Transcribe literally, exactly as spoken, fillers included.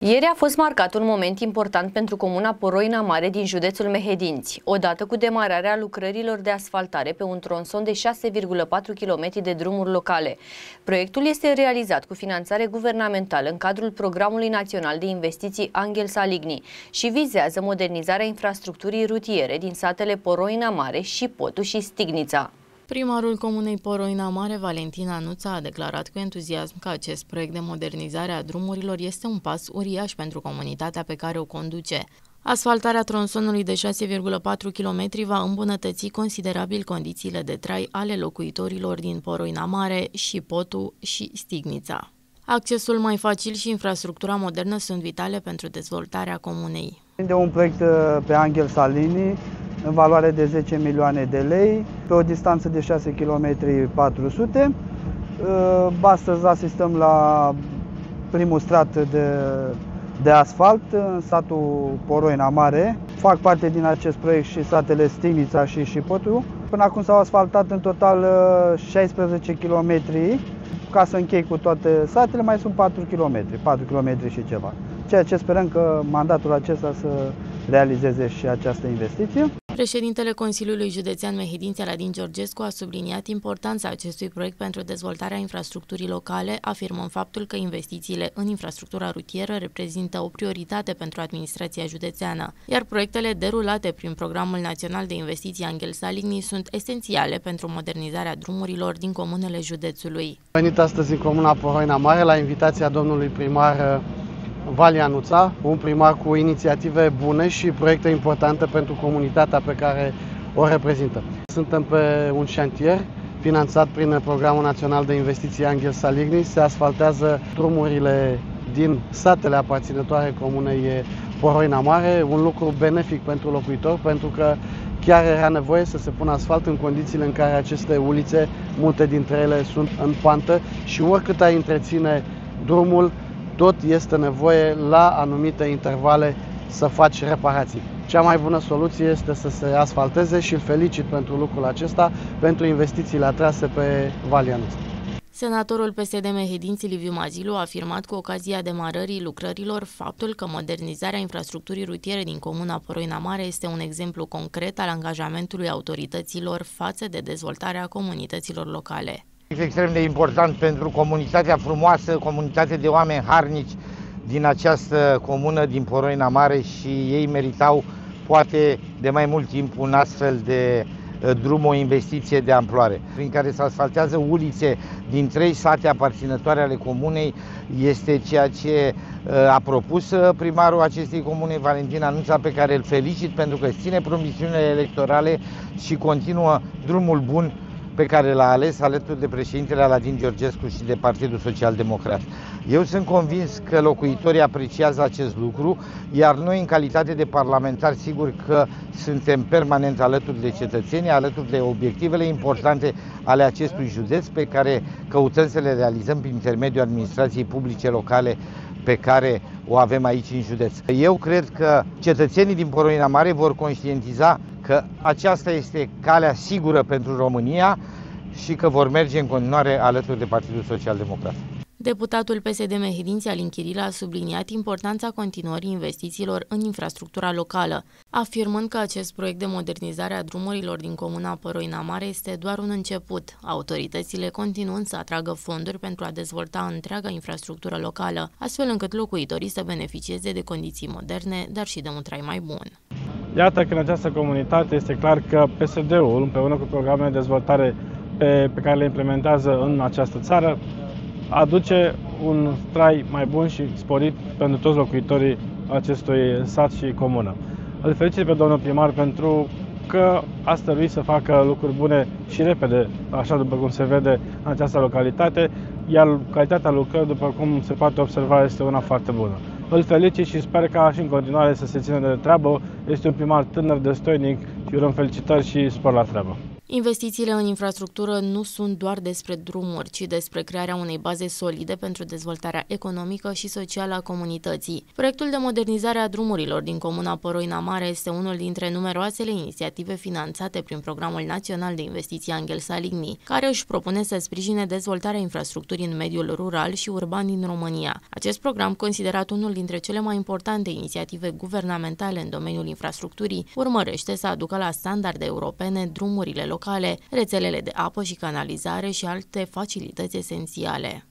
Ieri a fost marcat un moment important pentru comuna Poroina Mare din județul Mehedinți, odată cu demararea lucrărilor de asfaltare pe un tronson de șase virgulă patru kilometri de drumuri locale. Proiectul este realizat cu finanțare guvernamentală în cadrul Programului Național de Investiții Angel Saligny și vizează modernizarea infrastructurii rutiere din satele Poroina Mare, Șipotu și Stignița. Primarul comunei Poroina Mare, Valentin Anuța, a declarat cu entuziasm că acest proiect de modernizare a drumurilor este un pas uriaș pentru comunitatea pe care o conduce. Asfaltarea tronsonului de șase virgulă patru kilometri va îmbunătăți considerabil condițiile de trai ale locuitorilor din Poroina Mare, Șipotu și Stignița. Accesul mai facil și infrastructura modernă sunt vitale pentru dezvoltarea comunei. De un proiect pe Angel Saligny în valoare de zece milioane de lei, pe o distanță de șase virgulă patru sute. Astăzi asistăm la primul strat de, de asfalt în satul Poroina Mare. Fac parte din acest proiect și satele Stignița și Șipotu. Până acum s-au asfaltat în total șaisprezece kilometri. Ca să închei cu toate satele, mai sunt patru kilometri, patru kilometri și ceva. Ceea ce sperăm că mandatul acesta să realizeze și această investiție. Președintele Consiliului Județean Mehedinți, Aladin Georgescu, a subliniat importanța acestui proiect pentru dezvoltarea infrastructurii locale, afirmând faptul că investițiile în infrastructura rutieră reprezintă o prioritate pentru administrația județeană, iar proiectele derulate prin Programul Național de Investiții Angel Saligny sunt esențiale pentru modernizarea drumurilor din comunele județului. Am venit astăzi în comuna Poroina Mare la invitația domnului primar Vali Anuța, un primar cu inițiative bune și proiecte importante pentru comunitatea pe care o reprezintă. Suntem pe un șantier finanțat prin Programul Național de Investiții Angel Saligny. Se asfaltează drumurile din satele aparținătoare comunei Poroina Mare, un lucru benefic pentru locuitori, pentru că chiar era nevoie să se pună asfalt în condițiile în care aceste ulițe, multe dintre ele sunt în pantă și oricât ai întreține drumul, tot este nevoie la anumite intervale să faci reparații. Cea mai bună soluție este să se asfalteze și îl felicit pentru lucrul acesta, pentru investițiile atrase pe Vali Anuța. Senatorul P S D Mehedinți, Liviu Mazilu, a afirmat cu ocazia demarării lucrărilor faptul că modernizarea infrastructurii rutiere din comuna Poroina Mare este un exemplu concret al angajamentului autorităților față de dezvoltarea comunităților locale. Este extrem de important pentru comunitatea frumoasă, comunitate de oameni harnici din această comună, din Poroina Mare, și ei meritau poate de mai mult timp un astfel de drum, o investiție de amploare, prin care se asfaltează ulițe din trei sate aparținătoare ale comunei. Este ceea ce a propus primarul acestei comune, Valentin Anuța, pe care îl felicit pentru că ține promisiunile electorale și continuă drumul bun pe care l-a ales alături de președintele Aladin Georgescu și de Partidul Social Democrat. Eu sunt convins că locuitorii apreciază acest lucru, iar noi, în calitate de parlamentari, sigur că suntem permanent alături de cetățeni, alături de obiectivele importante ale acestui județ, pe care căutăm să le realizăm prin intermediul administrației publice locale pe care o avem aici în județ. Eu cred că cetățenii din Poroina Mare vor conștientiza că aceasta este calea sigură pentru România și că vor merge în continuare alături de Partidul Social Democrat. Deputatul P S D Mehedinți, Alin Chirila, a subliniat importanța continuării investițiilor în infrastructura locală, afirmând că acest proiect de modernizare a drumurilor din comuna Poroina Mare este doar un început, autoritățile continuând să atragă fonduri pentru a dezvolta întreaga infrastructură locală, astfel încât locuitorii să beneficieze de condiții moderne, dar și de un trai mai bun. Iată că în această comunitate este clar că P S D-ul, împreună cu programele de dezvoltare pe, pe care le implementează în această țară, aduce un trai mai bun și sporit pentru toți locuitorii acestui sat și comună. Îl felicit pe domnul primar pentru că a stăruit să facă lucruri bune și repede, așa după cum se vede în această localitate, iar calitatea lucrării, după cum se poate observa, este una foarte bună. Îl felicit și sper ca și în continuare să se țină de treabă. Este un primar tânăr, destoinic și urăm felicitări și spor la treabă. Investițiile în infrastructură nu sunt doar despre drumuri, ci despre crearea unei baze solide pentru dezvoltarea economică și socială a comunității. Proiectul de modernizare a drumurilor din comuna Poroina Mare este unul dintre numeroasele inițiative finanțate prin Programul Național de Investiții Angel Saligny, care își propune să sprijine dezvoltarea infrastructurii în mediul rural și urban din România. Acest program, considerat unul dintre cele mai importante inițiative guvernamentale în domeniul infrastructurii, urmărește să aducă la standarde europene drumurile locale, rețelele de apă și canalizare și alte facilități esențiale.